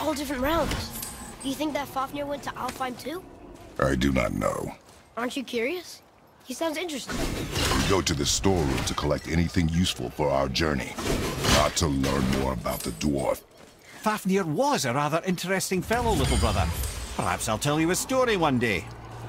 all different realms. Do you think that Fafnir went to Alfheim too? I do not know. Aren't you curious? He sounds interesting. We go to the storeroom to collect anything useful for our journey, not to learn more about the dwarf. Fafnir was a rather interesting fellow, little brother. Perhaps I'll tell you a story one day.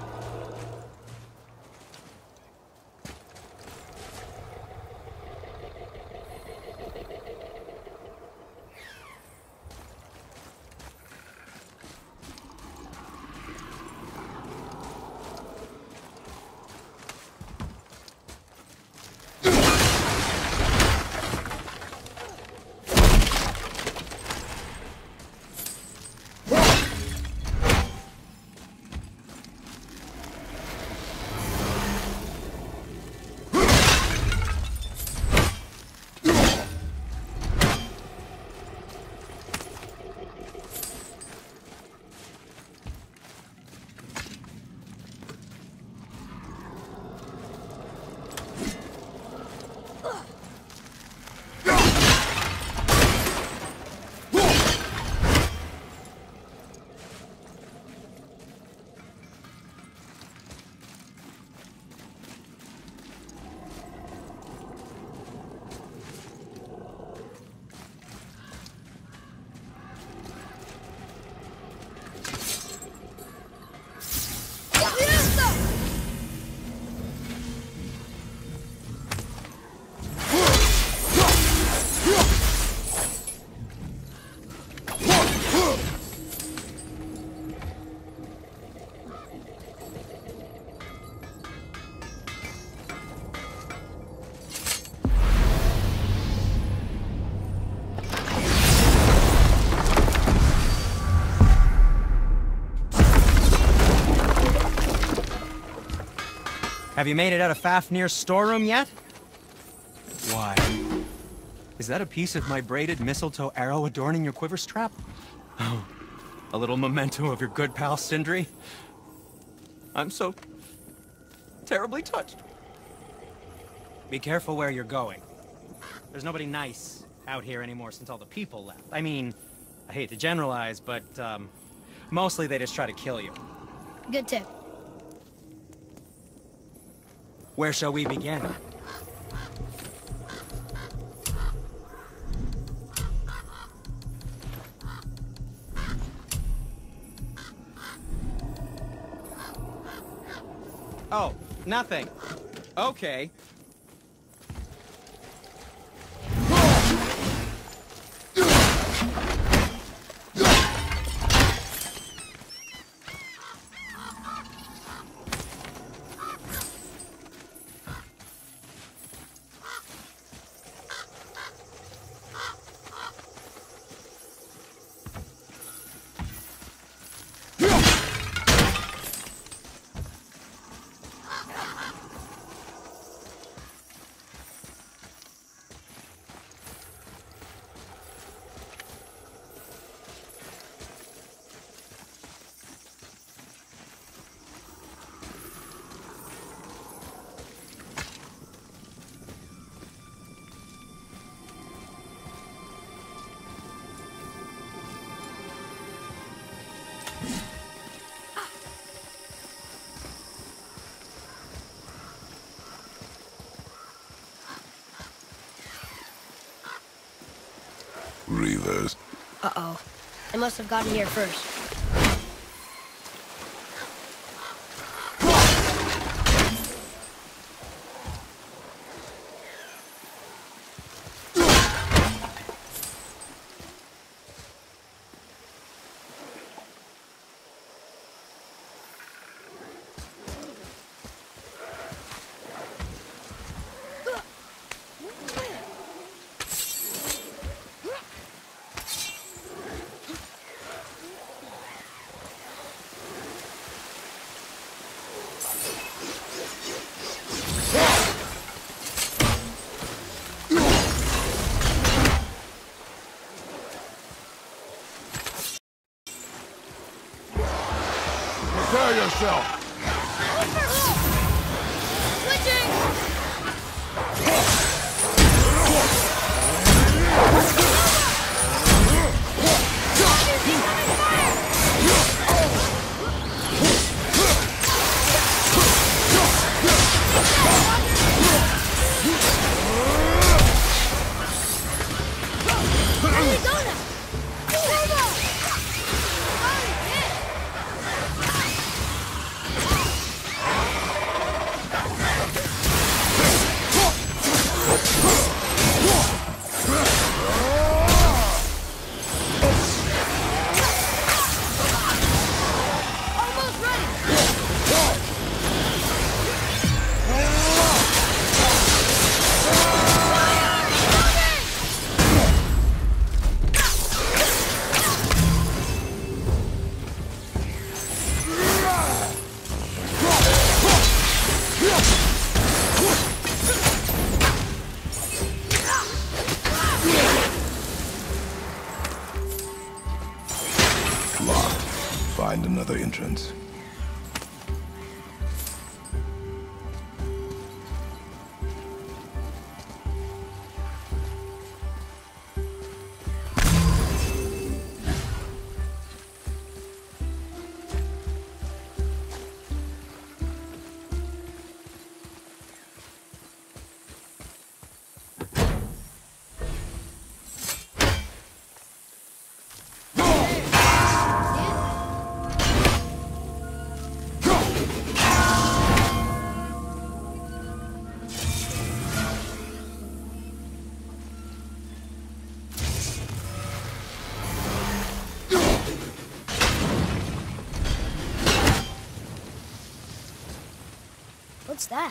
Have you made it out of Fafnir's storeroom yet? Why? Is that a piece of my braided mistletoe arrow adorning your quiver strap? Oh, a little memento of your good pal Sindri? I'm so terribly touched. Be careful where you're going. There's nobody nice out here anymore since all the people left. I mean, I hate to generalize, but mostly they just try to kill you. Good tip. Where shall we begin? Oh, nothing. Okay. Reavers. Uh-oh. I must have gotten here first. Prepare yourself! Switching! other entrance. What's that?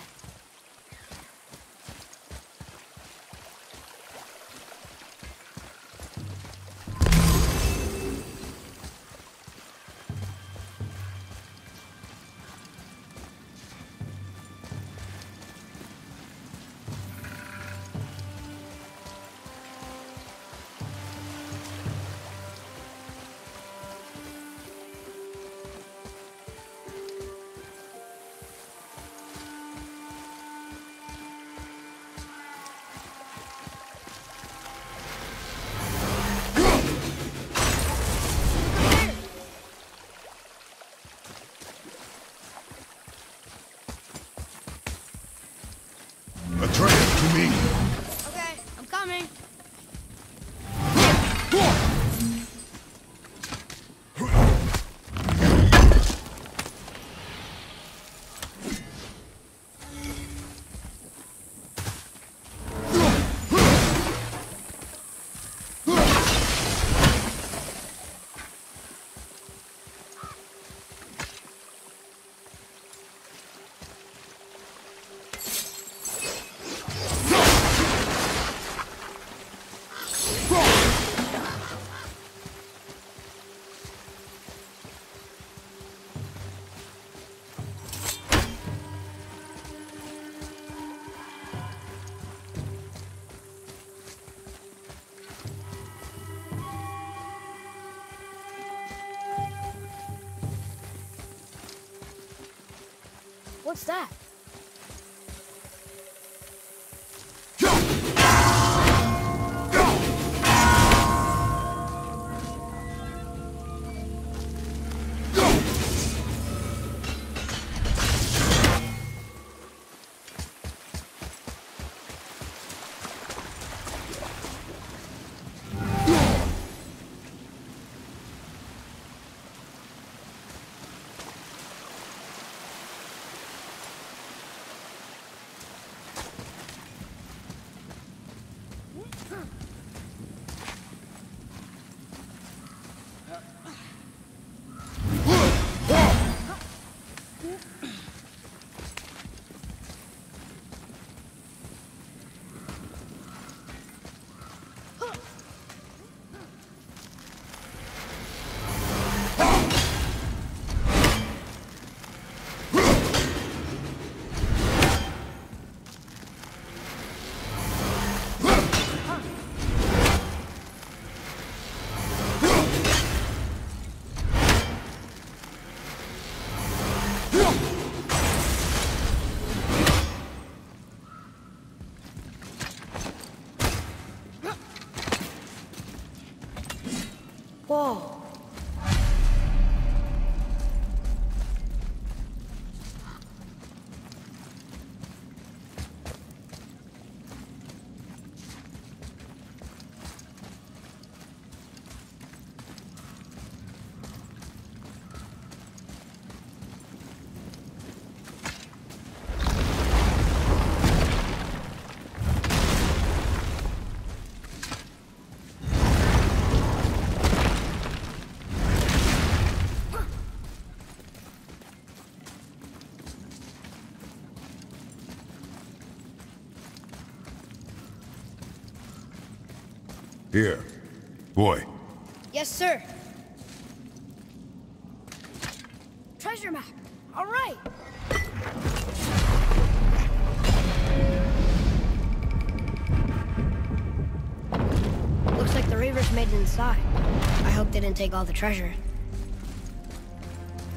Atreus, to me! Okay, I'm coming. What's that? Whoa. Here. Boy. Yes, sir. Treasure map. All right. Looks like the Reavers made it inside. I hope they didn't take all the treasure.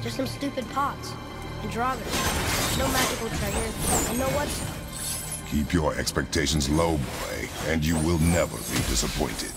Just some stupid pots. And Draugr. No magical treasure, and no what's. Keep your expectations low, boy, and you will never be disappointed.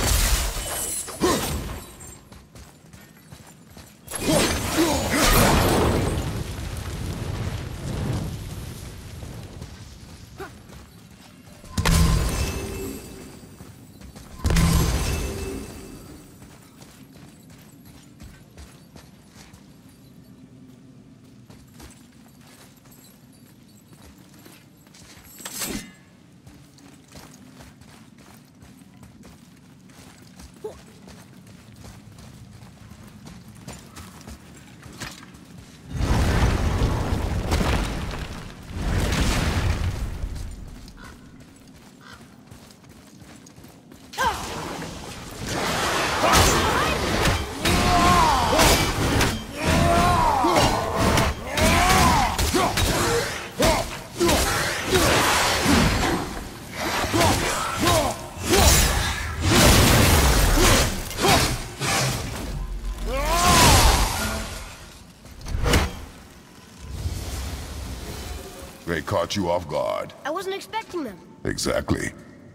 They caught you off guard. I wasn't expecting them. Exactly.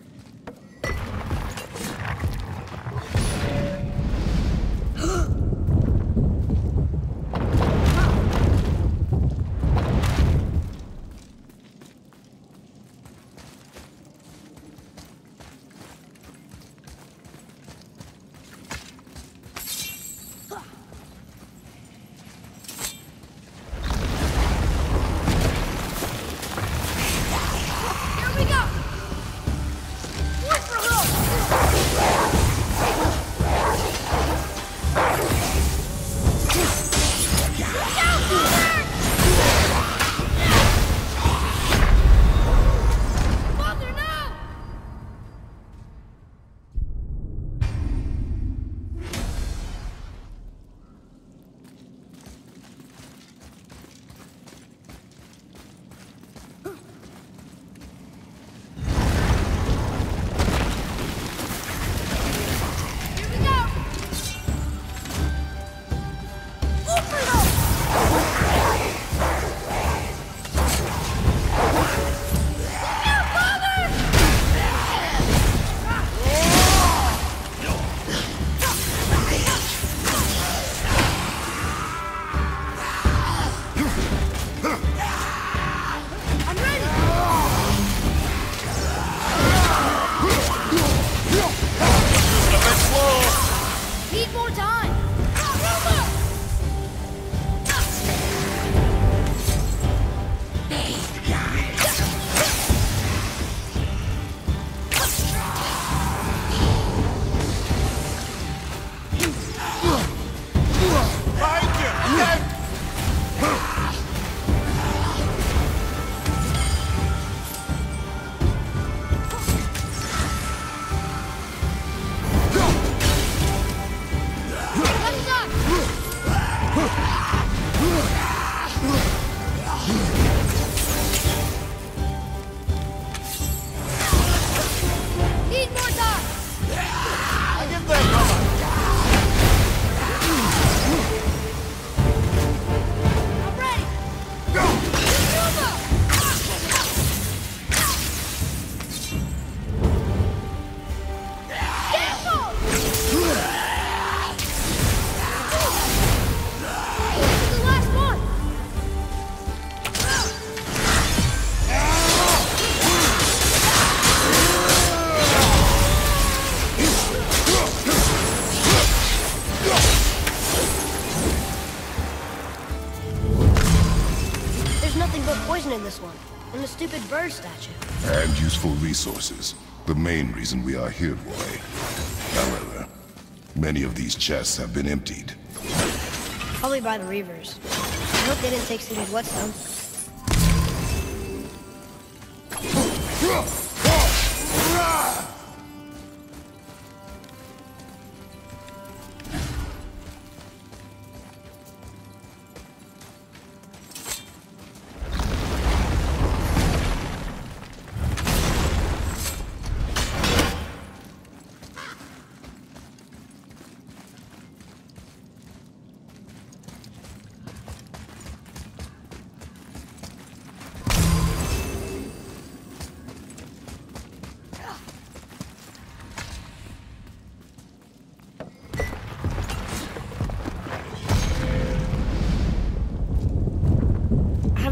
In this one, and the stupid bird statue. And useful resources. The main reason we are here, boy. However, many of these chests have been emptied. Probably by the Reavers. I hope they didn't take City's whetstone.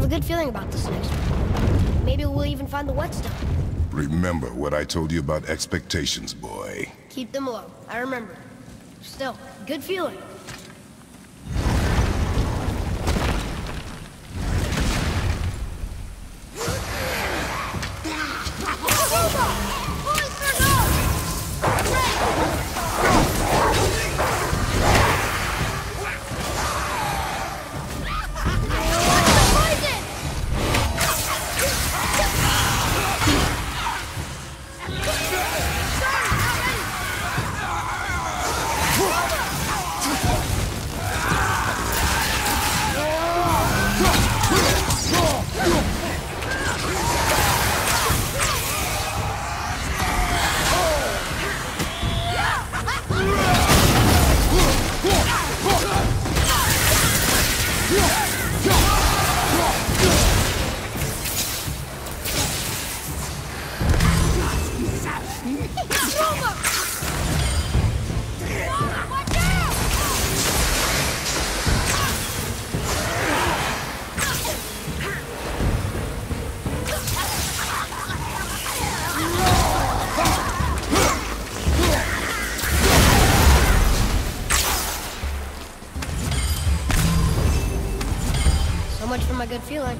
good feeling about this next one. Maybe we'll even find the whetstone. Remember what I told you about expectations, boy. Keep them low. I remember. Still, good feeling. So much for my good feeling.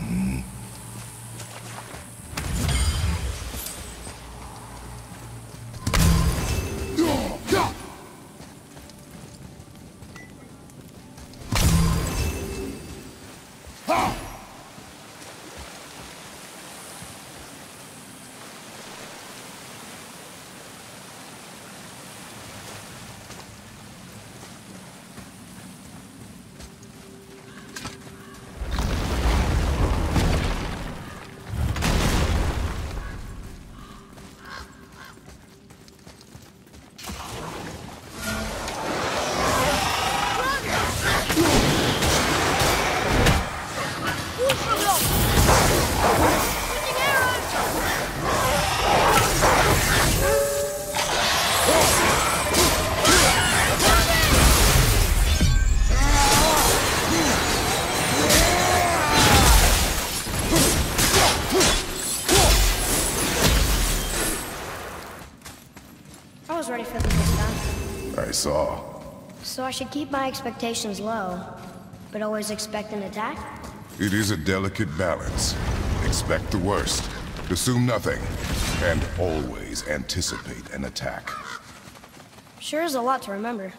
I was ready for them this time. I saw. So I should keep my expectations low, but always expect an attack? It is a delicate balance. Expect the worst, assume nothing, and always anticipate an attack. Sure is a lot to remember.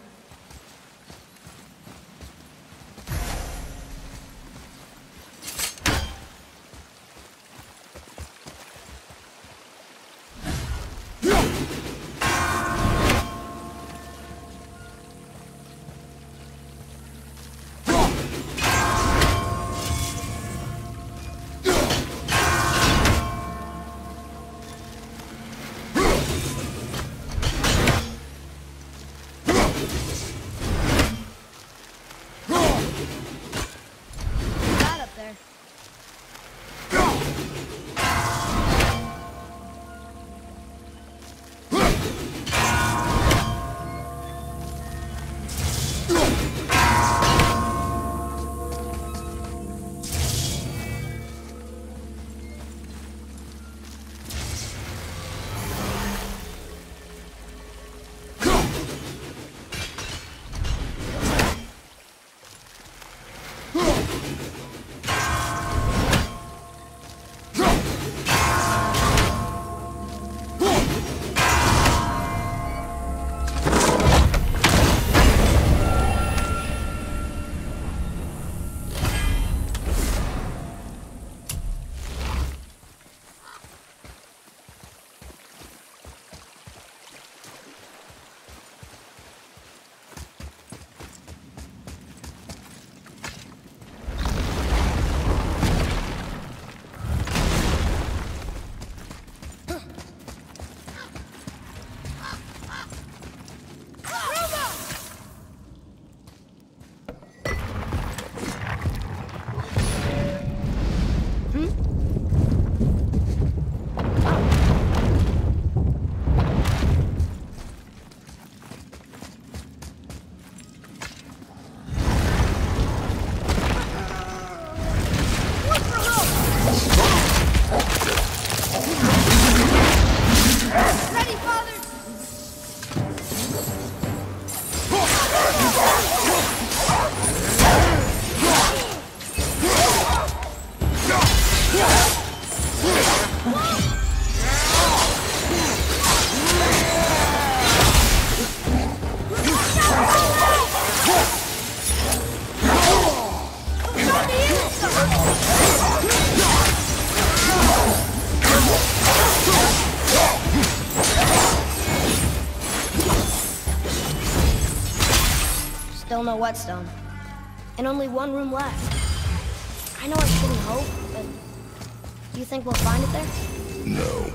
a whetstone. And only one room left. I know I shouldn't hope, but do you think we'll find it there? No.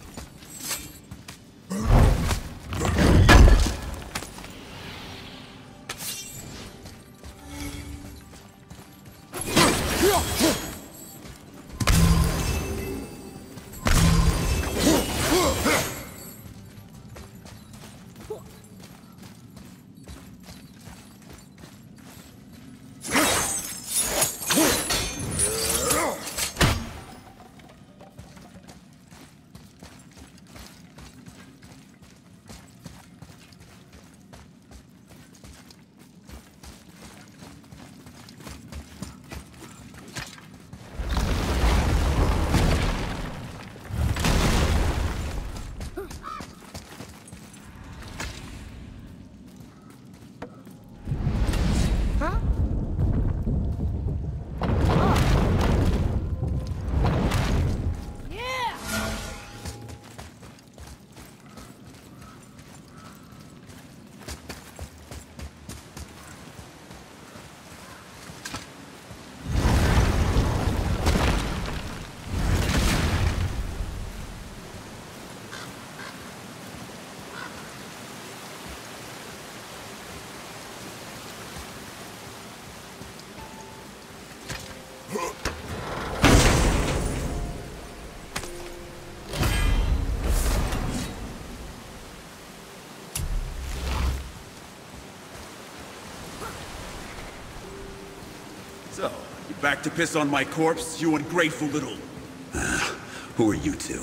So, you back to piss on my corpse, you ungrateful little... who are you two?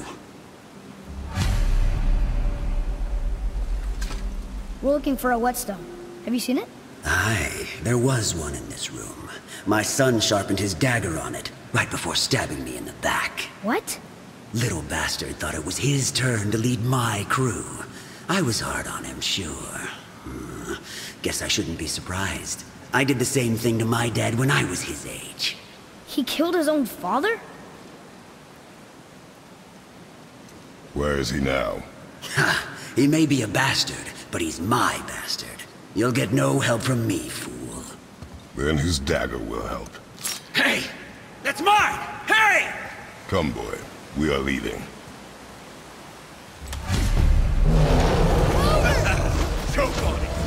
We're looking for a whetstone. Have you seen it? Aye, there was one in this room. My son sharpened his dagger on it, right before stabbing me in the back. What? Little bastard thought it was his turn to lead my crew. I was hard on him, sure. Guess I shouldn't be surprised. I did the same thing to my dad when I was his age. He killed his own father? Where is he now? Ha! He may be a bastard, but he's my bastard. You'll get no help from me, fool. Then his dagger will help. Hey! That's mine! Hey! Come, boy. We are leaving. Choke on it!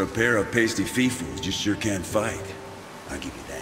a pair of pasty fiefus, you sure can't fight. I'll give you that.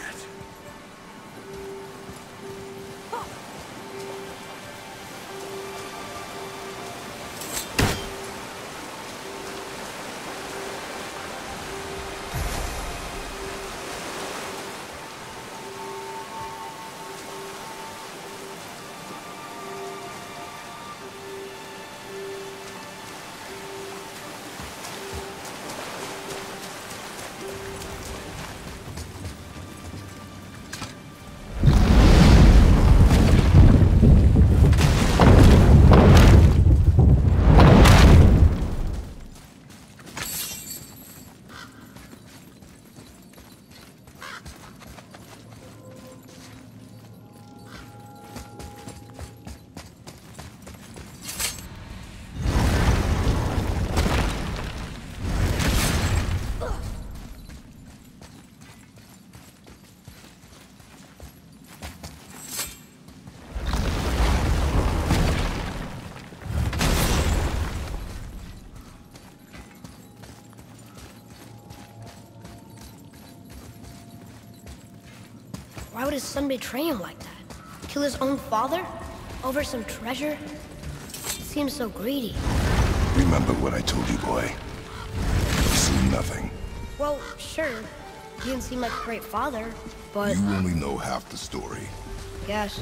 Why would his son betray him like that? Kill his own father? Over some treasure? Seems so greedy. Remember what I told you, boy. You've seen nothing. Well, sure. He didn't seem like a great father, but... You only know half the story. Yes.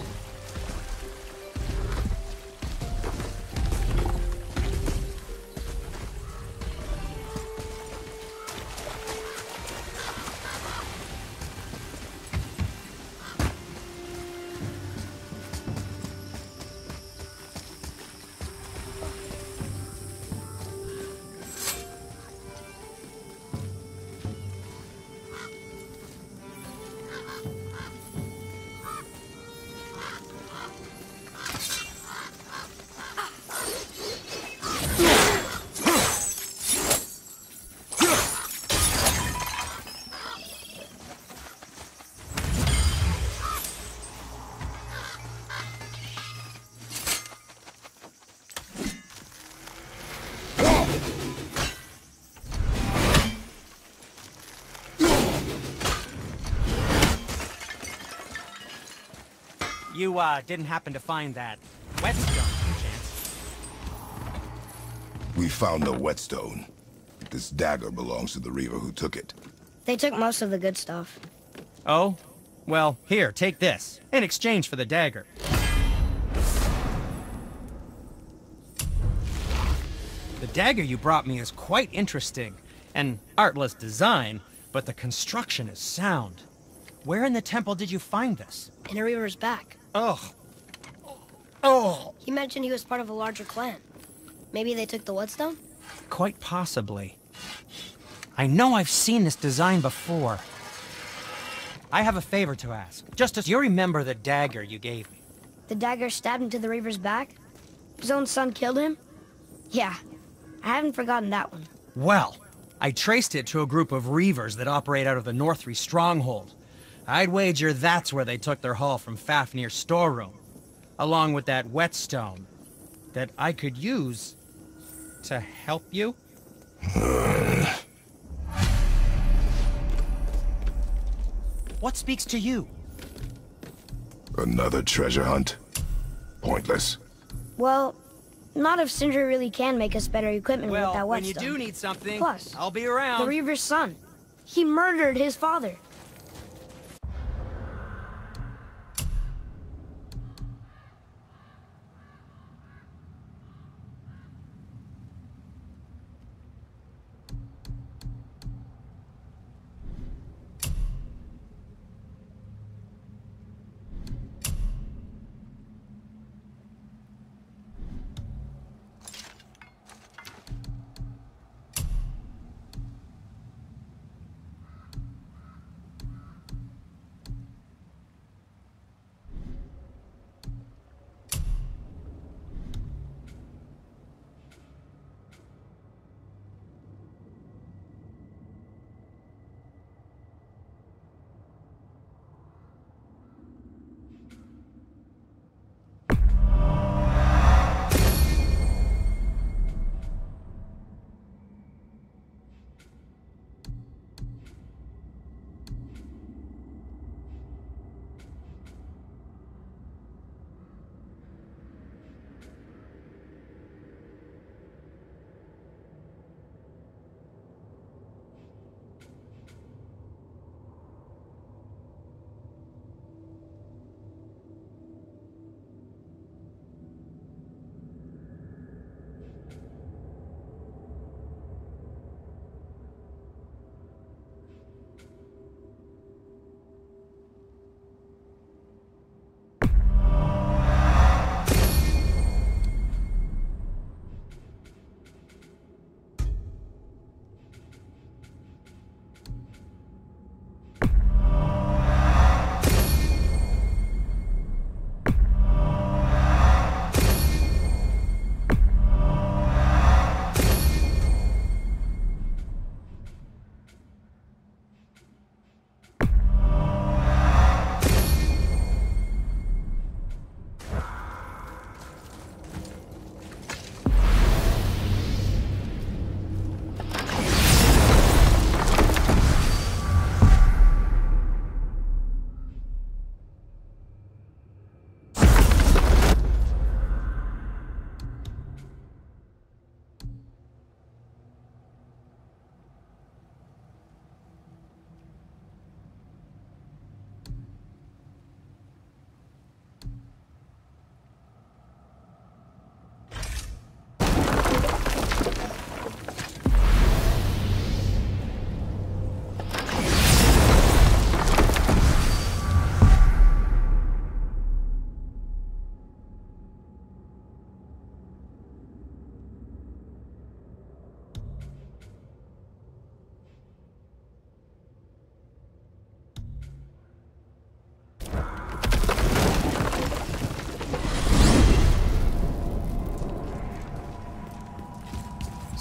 You, didn't happen to find that whetstone, perchance? We found no whetstone. This dagger belongs to the Reaver who took it. They took most of the good stuff. Oh? Well, here, take this, in exchange for the dagger. The dagger you brought me is quite interesting. An artless design, but the construction is sound. Where in the temple did you find this? In a Reaver's back. Oh. Oh! He mentioned he was part of a larger clan. Maybe they took the whetstone? Quite possibly. I know I've seen this design before. I have a favor to ask. Just as you remember the dagger you gave me. The dagger stabbed into the Reaver's back? His own son killed him? Yeah, I haven't forgotten that one. Well, I traced it to a group of Reavers that operate out of the Northree stronghold. I'd wager that's where they took their haul from Fafnir's storeroom, along with that whetstone that I could use to help you. What speaks to you? Another treasure hunt? Pointless. Well, not if Sindri really can make us better equipment with that Well, when whetstone. you do need something, Plus, I'll be around. The Reaver's son. He murdered his father.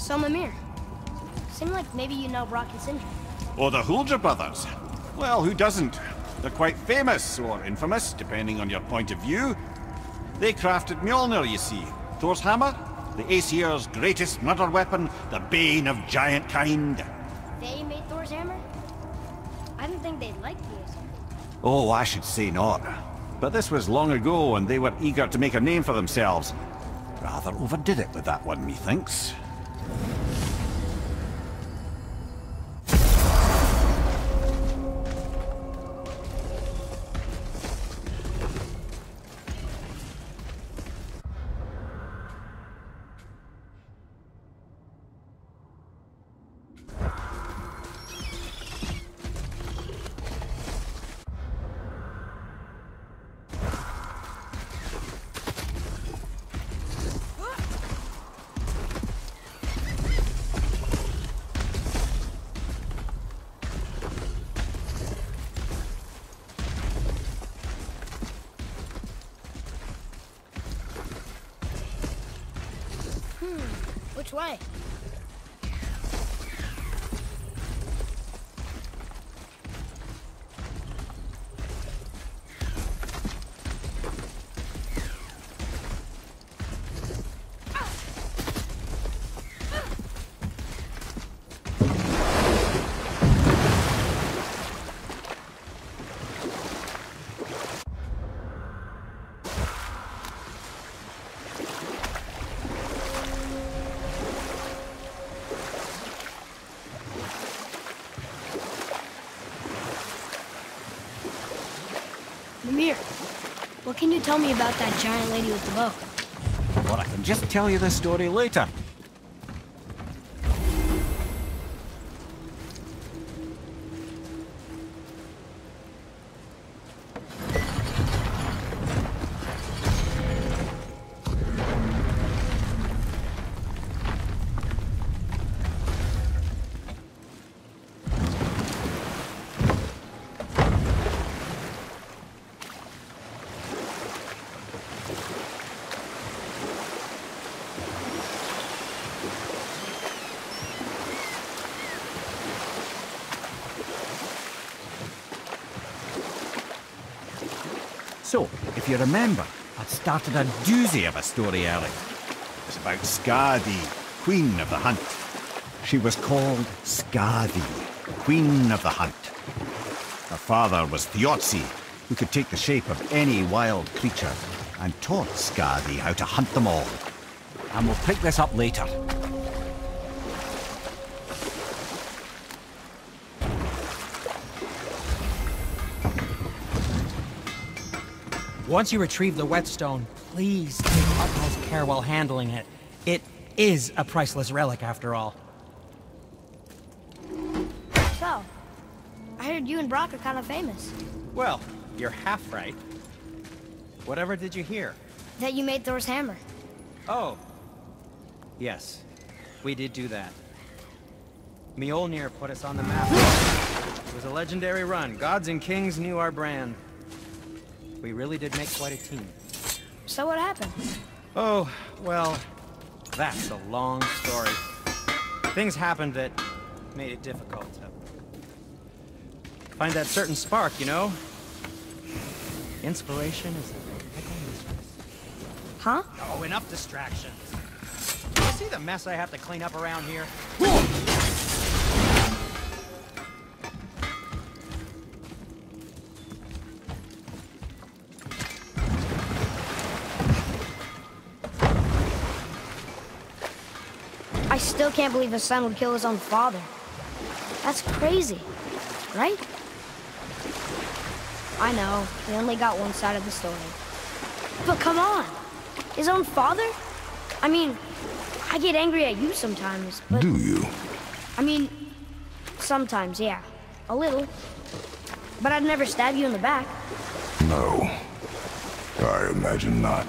So, Mimir, seemed like maybe you know Brock and Sindri. Oh, the Huldra brothers. Well, who doesn't? They're quite famous, or infamous, depending on your point of view. They crafted Mjolnir, you see. Thor's hammer, the Aesir's greatest murder weapon, the bane of giant kind. They made Thor's hammer? I didn't think they'd like the Aesir. Oh, I should say not. But this was long ago, and they were eager to make a name for themselves. Rather overdid it with that one, methinks. Which way? Mimir, what can you tell me about that giant lady with the bow? Well, I can just tell you the story later. So, if you remember, I'd started a doozy of a story earlier. It was about Skadi, Queen of the Hunt. She was called Skadi, Queen of the Hunt. Her father was Thiotzi, who could take the shape of any wild creature, and taught Skadi how to hunt them all. And we'll pick this up later. Once you retrieve the whetstone, please take utmost care while handling it. It is a priceless relic, after all. So, I heard you and Brock are kind of famous. Well, you're half right. Whatever did you hear? That you made Thor's hammer. Oh. Yes, we did do that. Mjolnir put us on the map. It was a legendary run. Gods and kings knew our brand. We really did make quite a team. So what happened? Oh, well, that's a long story. Things happened that made it difficult to find that certain spark, you know? Inspiration is a fickle mistress. Huh? Oh, enough distractions. You see the mess I have to clean up around here? I still can't believe a son would kill his own father. That's crazy, right? I know, we only got one side of the story. But come on! His own father? I mean, I get angry at you sometimes, but... Do you? I mean, sometimes, yeah. A little. But I'd never stab you in the back. No. I imagine not.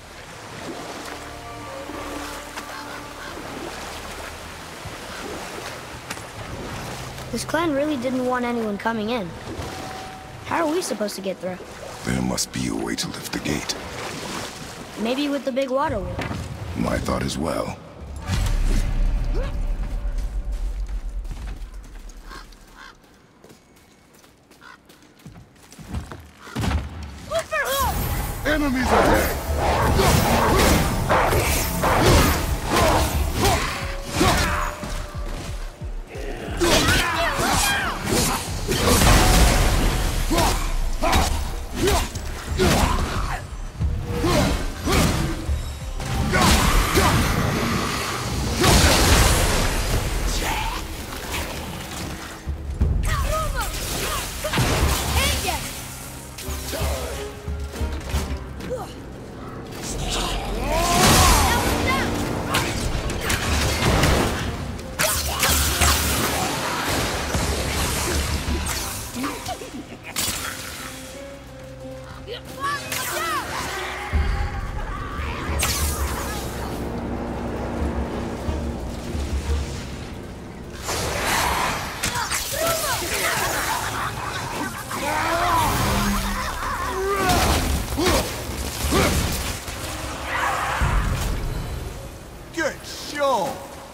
This clan really didn't want anyone coming in. How are we supposed to get through? There must be a way to lift the gate. Maybe with the big water wheel. My thought as well. Enemies ahead! Good show!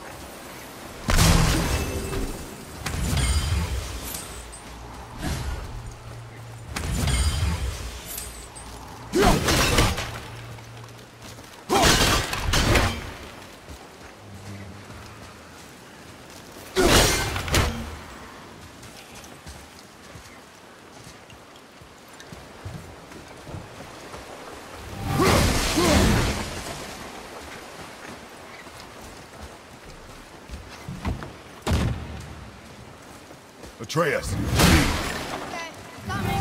Atreus! Okay, coming.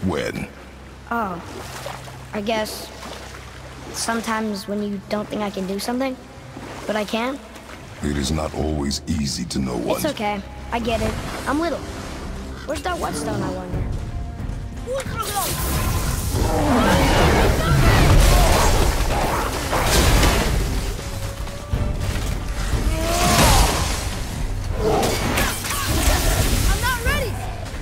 When? Oh, I guess sometimes when you don't think I can do something, but I can. It is not always easy to know what. It's okay. I get it. I'm little. Where's that whetstone, I wonder? I'm not ready!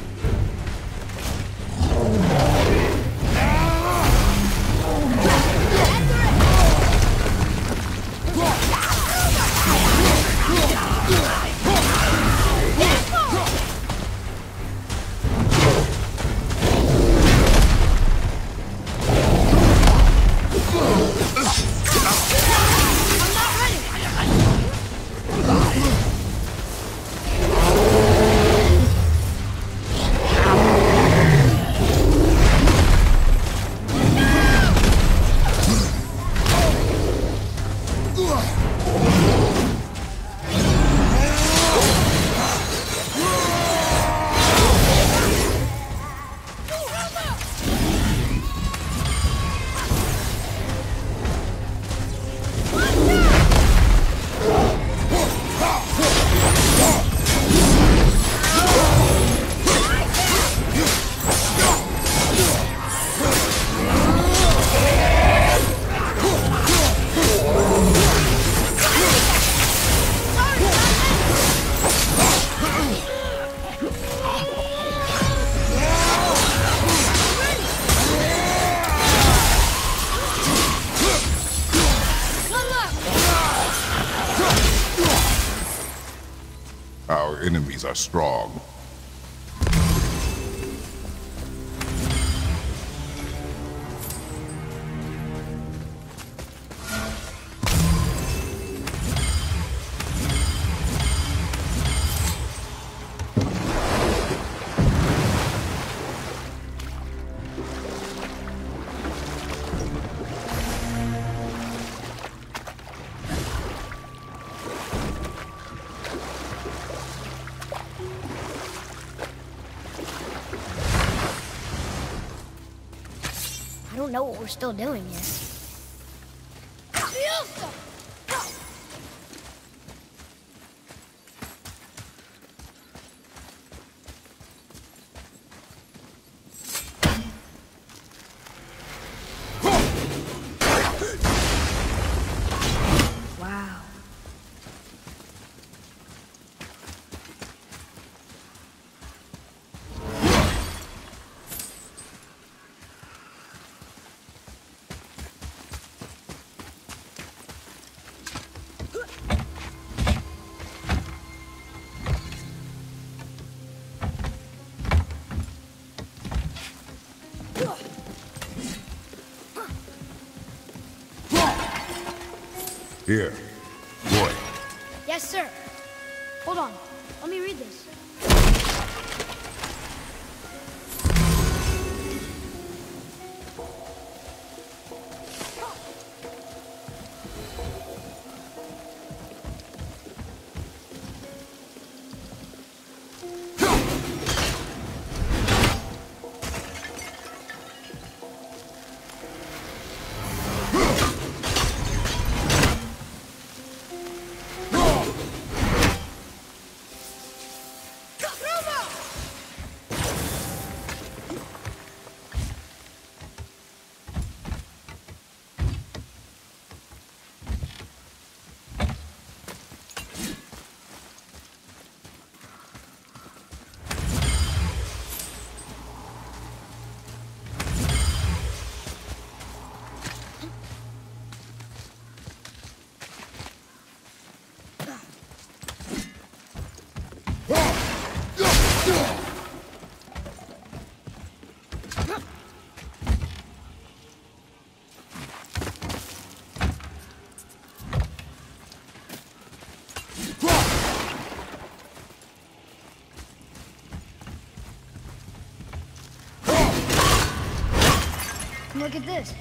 Our enemies are strong. I don't know what we're still doing here. Wow. Here, boy. Yes, sir. Hold on. Let me read this. Look at this.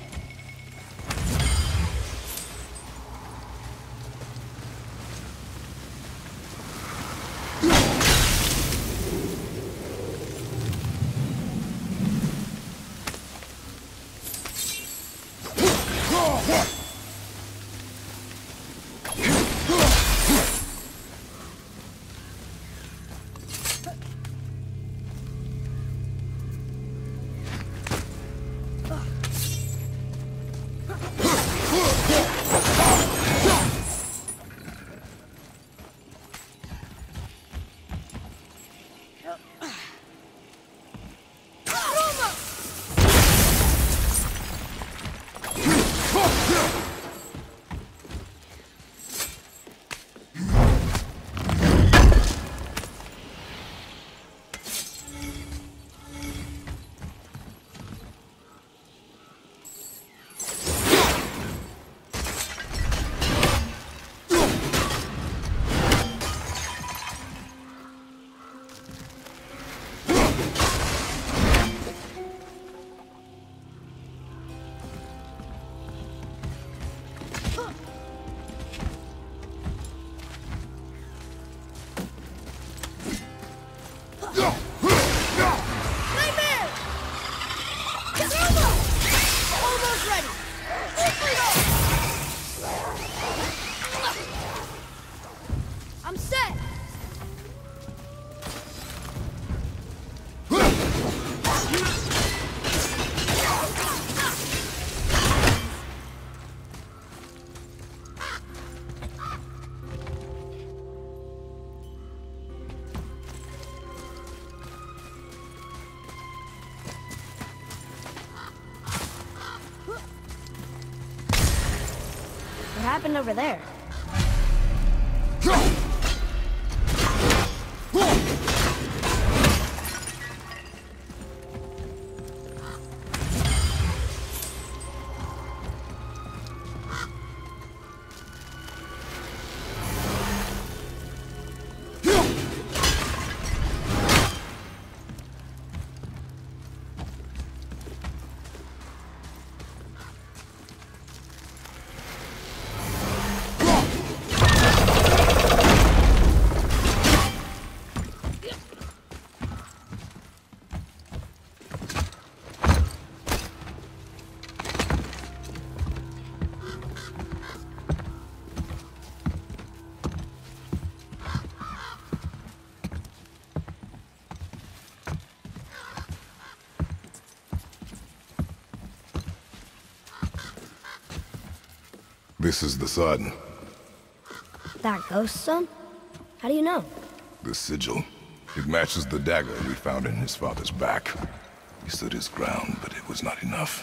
What happened over there? This is the sun. That ghost son? How do you know? The sigil. It matches the dagger we found in his father's back. He stood his ground, but it was not enough.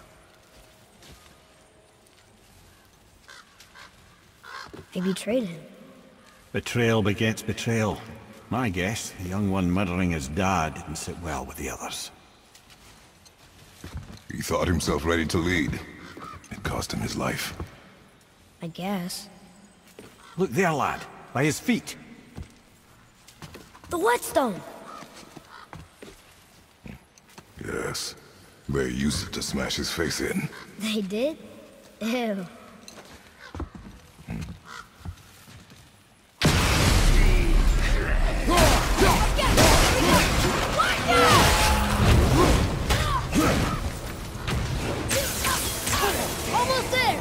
They betrayed him. Betrayal begets betrayal. My guess, the young one murdering his dad didn't sit well with the others. He thought himself ready to lead. It cost him his life. I guess. Look there, lad. By his feet. The whetstone! Yes. They used it to smash his face in. They did? Ew. Almost there!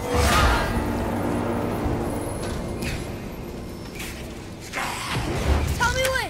Tell me when!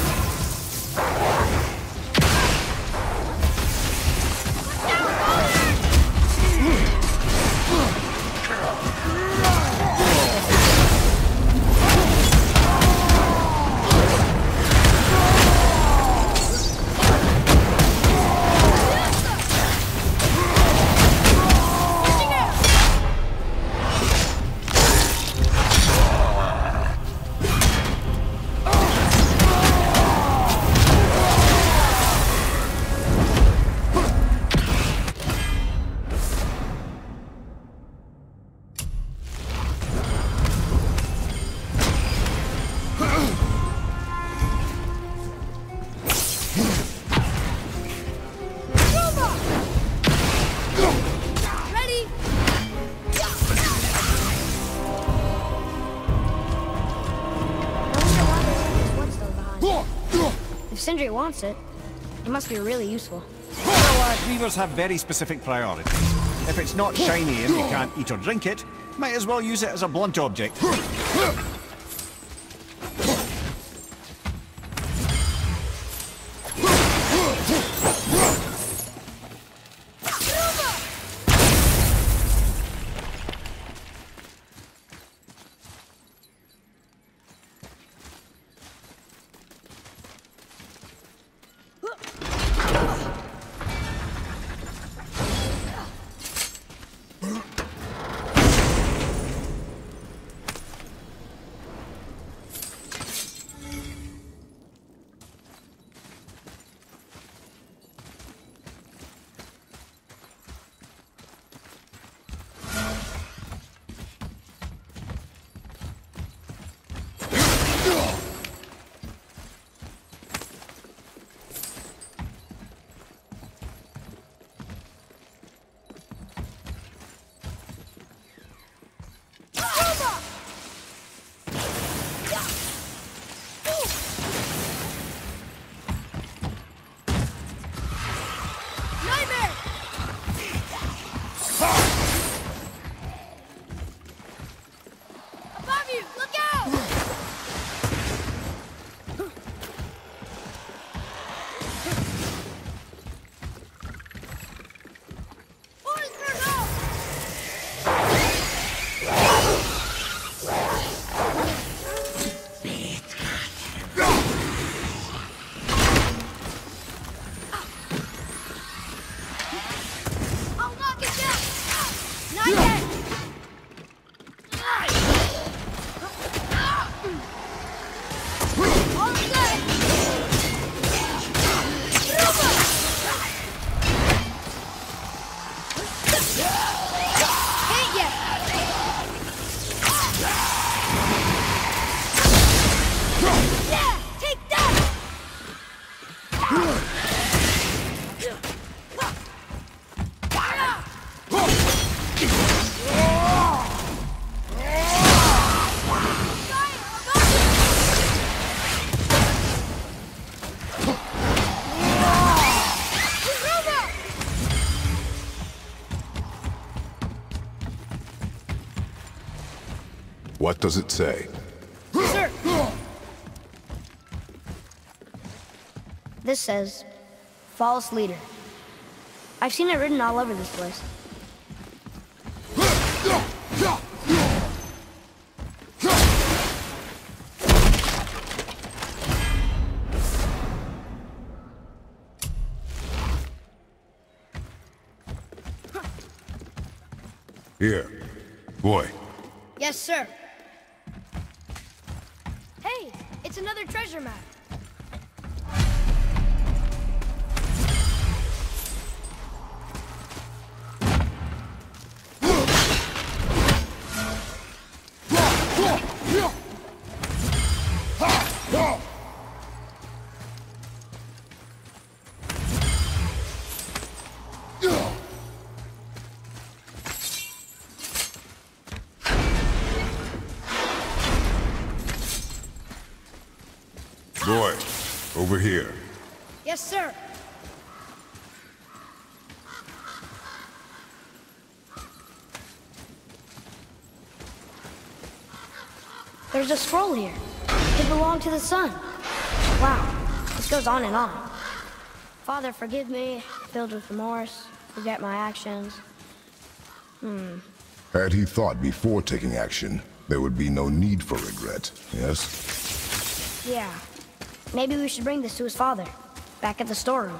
If Sindri wants it, it must be really useful. Well, weavers have very specific priorities. If it's not shiny and you can't eat or drink it, might as well use it as a blunt object. What does it say? Sir! This says, false leader. I've seen it written all over this place. Here. Boy. Yes, sir. Hey, it's another treasure map. Boy, over here. Yes, sir. There's a scroll here. It belonged to the sun. Wow, this goes on and on. Father, forgive me, filled with remorse, forget my actions. Had he thought before taking action, there would be no need for regret, yes? Yeah. Maybe we should bring this to his father, back at the storeroom.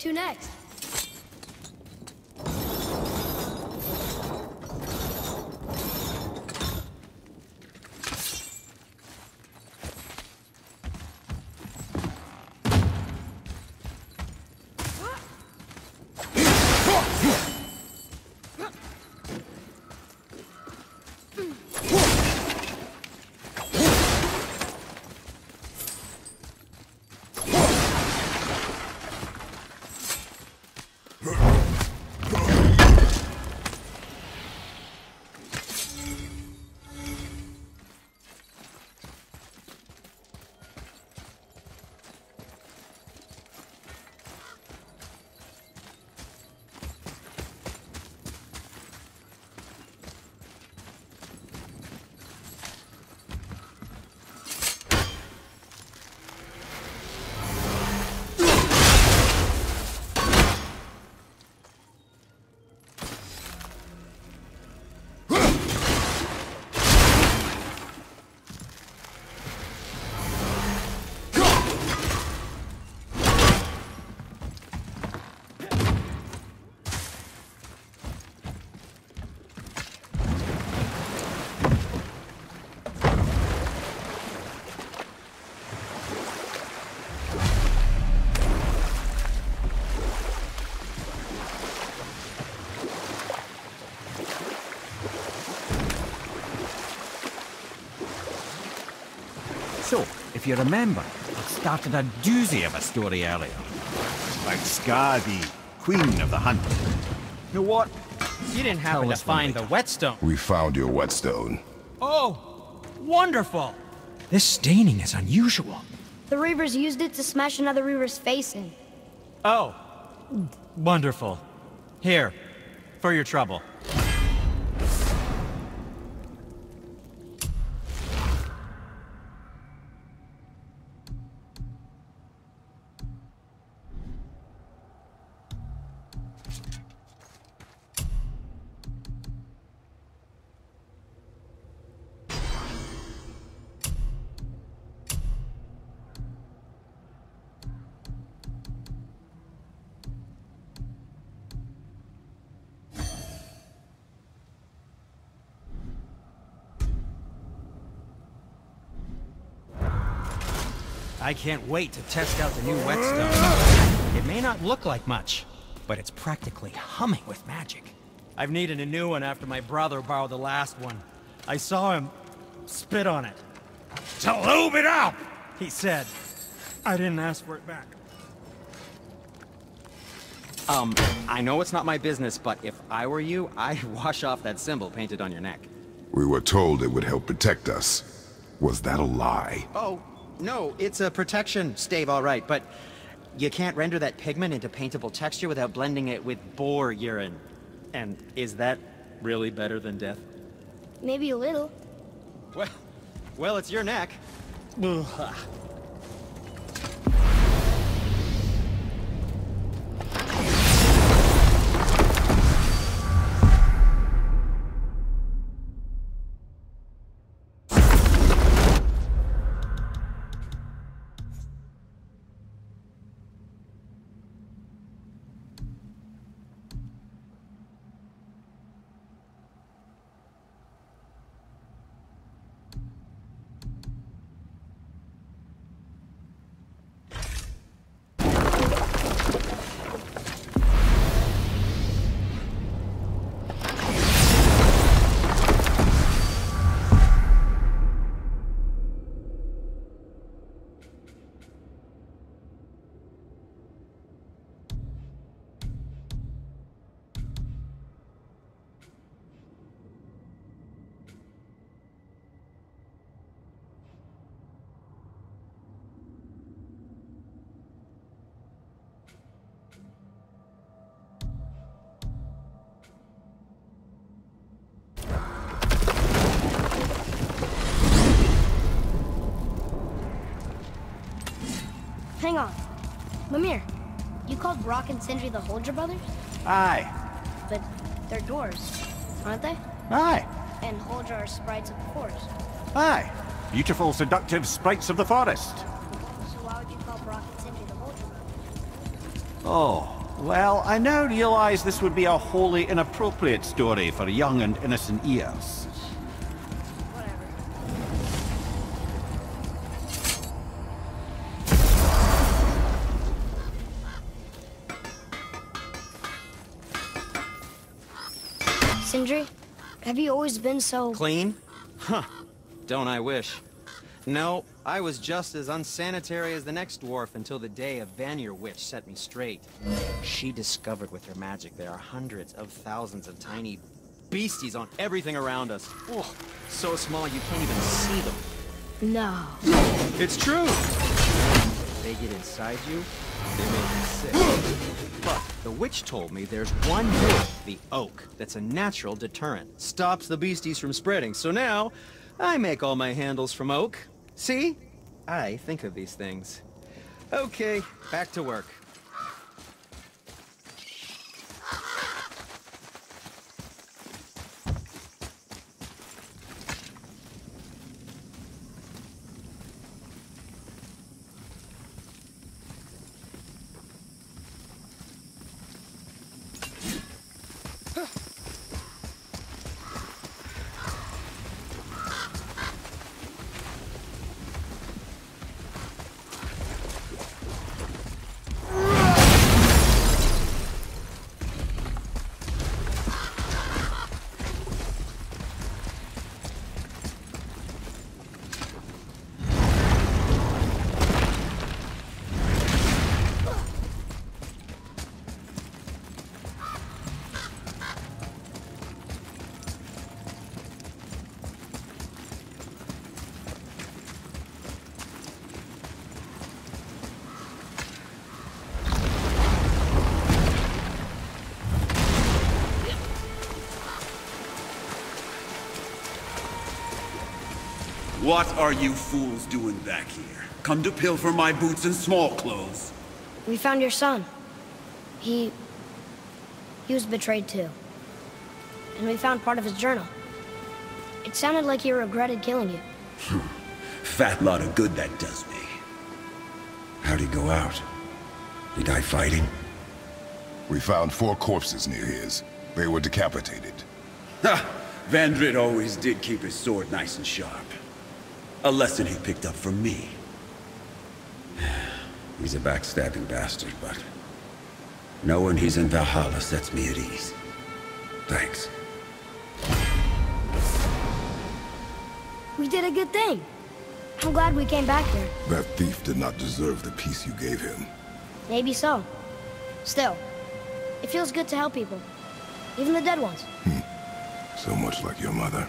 to next? So, if you remember, I started a doozy of a story earlier. About Skadi, Queen of the Hunt. You know what? You didn't happen to find the whetstone. We found your whetstone. Oh, wonderful! This staining is unusual. The Reavers used it to smash another Reaver's face in. Oh, wonderful. Here, for your trouble. I can't wait to test out the new whetstone. It may not look like much, but it's practically humming with magic. I've needed a new one after my brother borrowed the last one. I saw him spit on it. "To lube it up!" he said. I didn't ask for it back. I know it's not my business, but if I were you, I'd wash off that symbol painted on your neck. We were told it would help protect us. Was that a lie? Oh, no, it's a protection stave, all right, but you can't render that pigment into paintable texture without blending it with boar urine. And is that really better than death? Maybe a little. Well, it's your neck. Ugh. Hang on. Mimir, you called Brock and Sindri the Holger brothers? Aye. But they're dwarves, aren't they? Aye. And Holger are sprites of the forest. Aye. Beautiful, seductive sprites of the forest. So why would you call Brock and Sindri the Holger brothers? Oh, Well, I now realize this would be a wholly inappropriate story for young and innocent ears. Sindri, have you always been so... Clean? Huh. Don't I wish. No, I was just as unsanitary as the next dwarf until the day a Vanir witch set me straight. She discovered with her magic there are hundreds of thousands of tiny beasties on everything around us. Oh, so small you can't even see them. No. It's true! They get inside you, they make you sick. But the witch told me there's one wood, the oak, that's a natural deterrent. Stops the beasties from spreading. So now, I make all my handles from oak. See? I think of these things. Okay, back to work. What are you fools doing back here? Come to pilfer my boots and small clothes. We found your son. He was betrayed too. And we found part of his journal. It sounded like he regretted killing you. Fat lot of good that does me. How'd he go out? He die fighting? We found 4 corpses near his. They were decapitated. Ha! Vandrid always did keep his sword nice and sharp. A lesson he picked up from me. He's a backstabbing bastard, but knowing he's in Valhalla sets me at ease. Thanks. We did a good thing. I'm glad we came back here. That thief did not deserve the peace you gave him. Maybe so. Still, it feels good to help people. Even the dead ones. So much like your mother.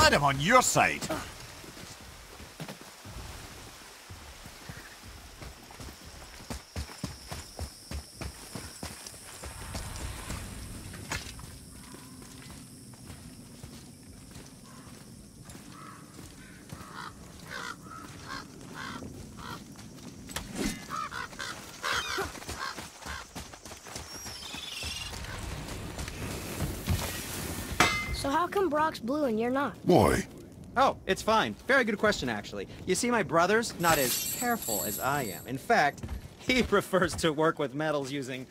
had him on your side. So how come Brock's blue and you're not? Boy, Oh, it's fine. Very good question, actually. You see, my brother's not as careful as I am. In fact, he prefers to work with metals using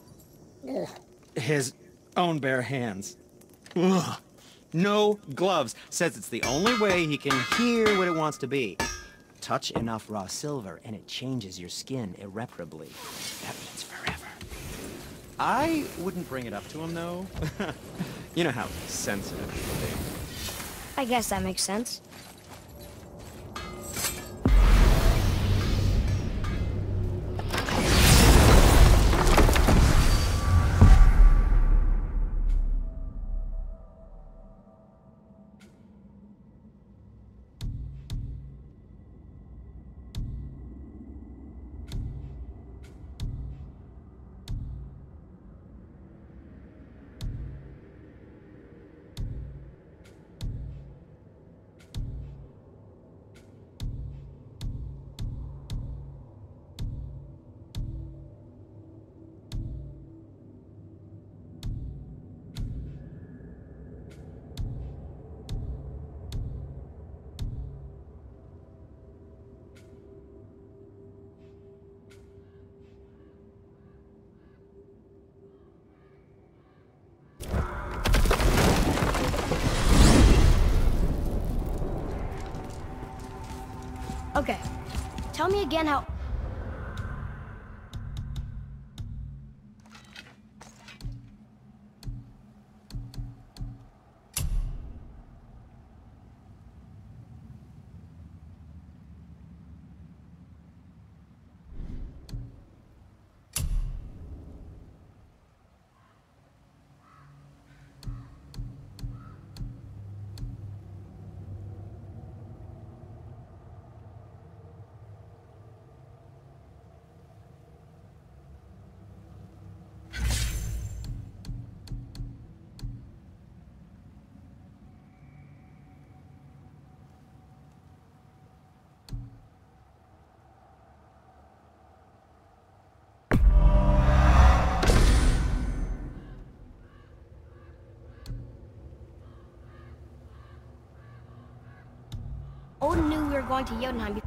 his own bare hands. Ugh. No gloves. Says it's the only way he can hear what it wants to be. Touch enough raw silver and it changes your skin irreparably. That means forever. I wouldn't bring it up to him, though. You know how sensitive he can be. I guess that makes sense. Okay. Tell me again how... Odin knew we were going to Jotunheim.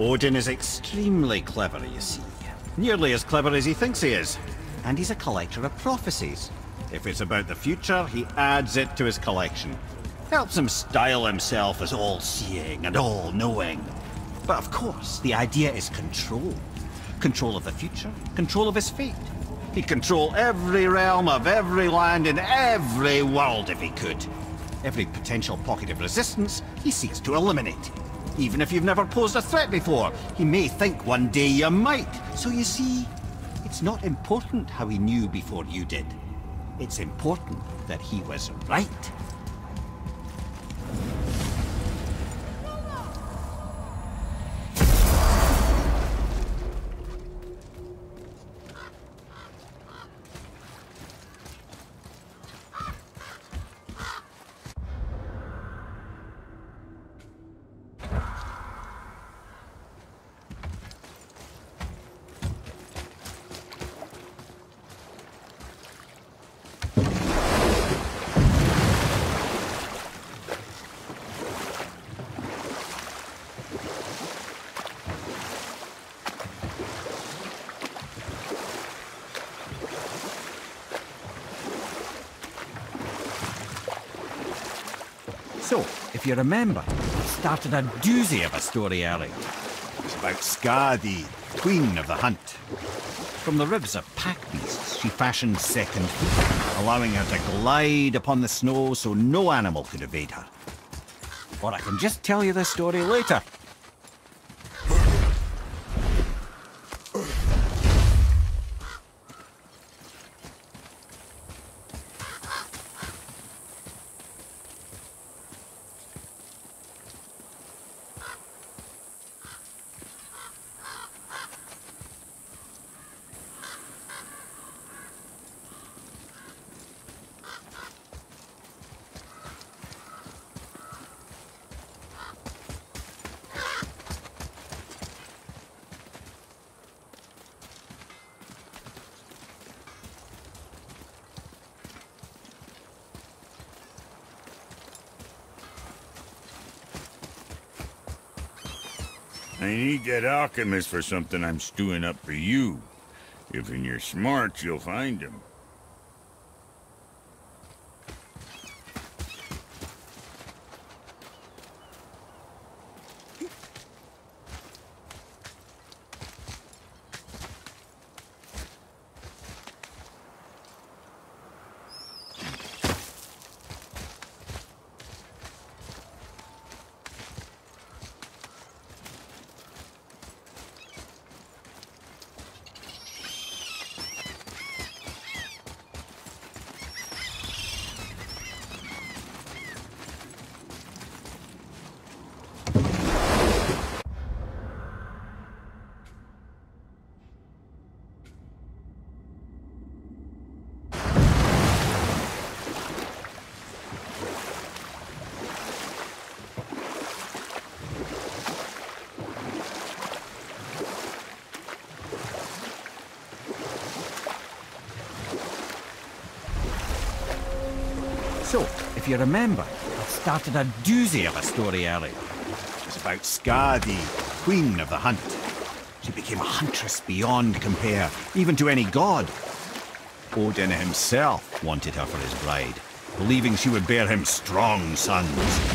Odin is extremely clever, you see. Nearly as clever as he thinks he is. And he's a collector of prophecies. If it's about the future, he adds it to his collection. Helps him style himself as all-seeing and all-knowing. But of course, the idea is control. Control of the future, control of his fate. He'd control every realm of every land in every world if he could. Every potential pocket of resistance, he seeks to eliminate. Even if you've never posed a threat before, he may think one day you might. So you see, it's not important how he knew before you did. It's important that he was right. So, if you remember, I started a doozy of a story earlier. It's about Skadi, queen of the hunt. From the ribs of pack beasts, she fashioned second feet, allowing her to glide upon the snow so no animal could evade her. Or I can just tell you the story later. I need that alchemist for something I'm stewing up for you. If in your smarts, you'll find him. So, if you remember, I started a doozy of a story earlier. It was about Skadi, queen of the hunt. She became a huntress beyond compare, even to any god. Odin himself wanted her for his bride, believing she would bear him strong sons.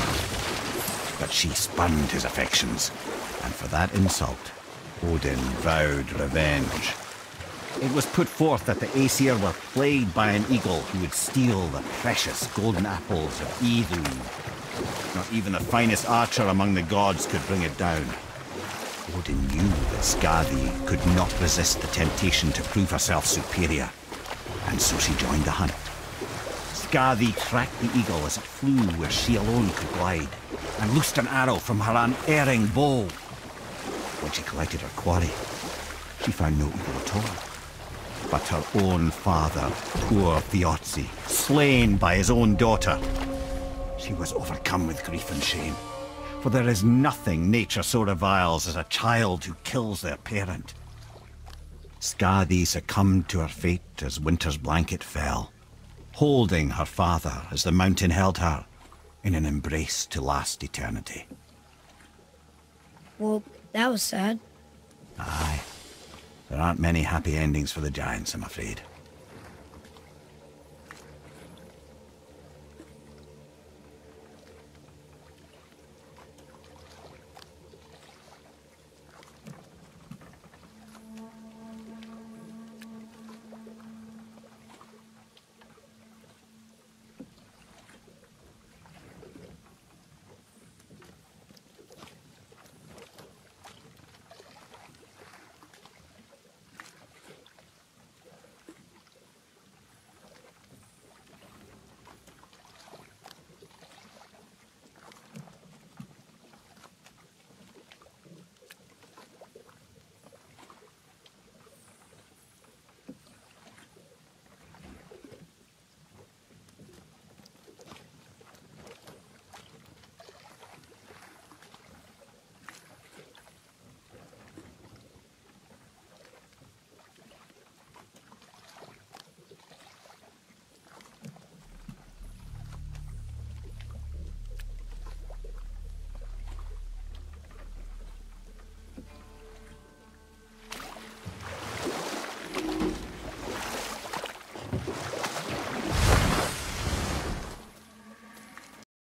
But she spurned his affections, and for that insult, Odin vowed revenge. It was put forth that the Aesir were plagued by an eagle who would steal the precious golden apples of Idun. Not even the finest archer among the gods could bring it down. Odin knew that Skadi could not resist the temptation to prove herself superior, and so she joined the hunt. Skadi tracked the eagle as it flew where she alone could glide, and loosed an arrow from her unerring bow. When she collected her quarry, she found no eagle at all, but her own father, poor Thiotzi, slain by his own daughter. She was overcome with grief and shame, for there is nothing nature so reviles as a child who kills their parent. Skadi succumbed to her fate as winter's blanket fell, holding her father as the mountain held her in an embrace to last eternity. Well, That was sad. Aye. There aren't many happy endings for the Giants, I'm afraid.